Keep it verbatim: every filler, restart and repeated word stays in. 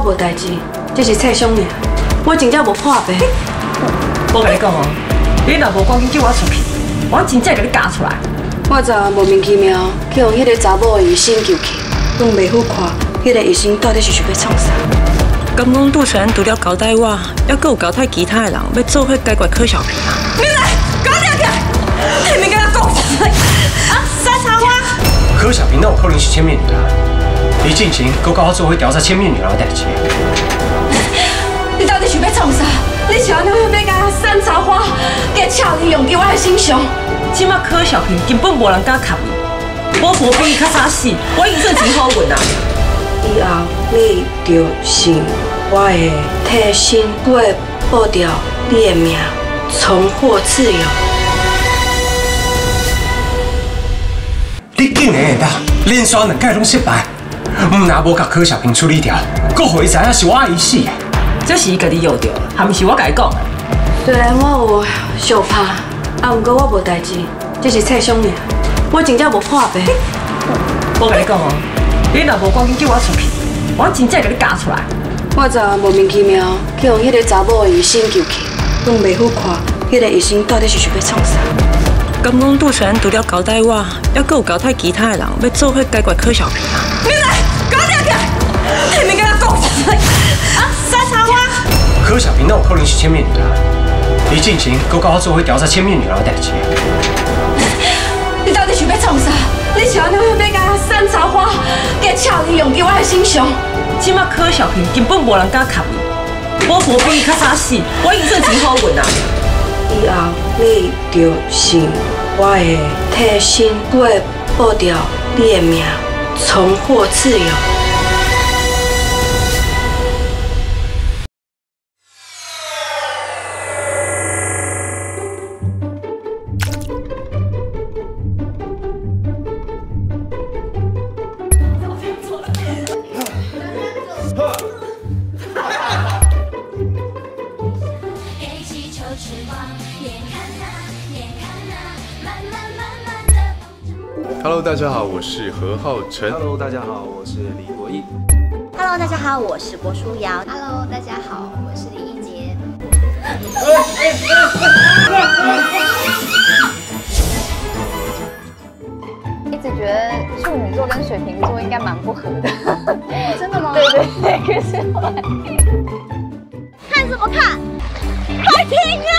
无代志，只是册伤尔，我真正无破病。 我甲你讲哦，你若无赶紧叫我出去，我真正甲你夹出来。 我昨莫名其妙去用迄个查某的医生救去，拢袂好看，迄个医生到底是想要创啥？ 敢讲杜成除了交代我，还佫有交代其他的人要做伙解决柯小平啊？你来，搞定起来！你咪跟他讲啊，山茶花。 柯小平哪有可能是千面女郎？李进前佫甲我做伙调查千面女郎的代志。 你到底想要创啥？你是安怎要甲山茶花给俏你用伫我的身上？ 即马柯小平根本无人敢卡伊，我无比伊较早死，我已经算真好运啊。 以后你就是我的替身，我会保掉你的命，重获自由。 你竟然会当连续两届拢失败，唔若无甲柯小平处理掉，佫互伊知影是我医死的。 这是伊家己摇着，还毋是我甲伊讲的。 虽然我有相拍，啊，毋过我无代志，只是册伤尔，我真正无破病。 我甲你讲哦，你若无赶紧叫我出去，我真正甲你夹出来。 我昨莫名其妙去用迄个查某的医生救去，拢袂好看，迄个医生到底是想要创啥？ 敢讲杜成除了交代我，还佫有交代其他的人要做伙解决柯小平啊？你来，搞定起来！你咪跟他讲啊，山茶花。 柯小平哪有可能是千面女郎？李进前佫甲我做伙调查千面女郎的代志。 你到底想要创啥？你是安怎要甲山茶花给俏你用伫我的身上？ 即马柯小平根本无人敢卡伊，我无比伊较早死，我已经算真好运啊。 以后你就是我的替身，我会保掉你的命，重获自由。 Hello， 大家好，我是何浩晨。 Hello， 大家好，我是李国毅。 Hello， 大家好，我是郭书瑶。Hello， 大家好，我是李一杰。一直觉得处女座跟水瓶座应该蛮不合的。真的吗？对对对，可是后来看什么看？快听啊！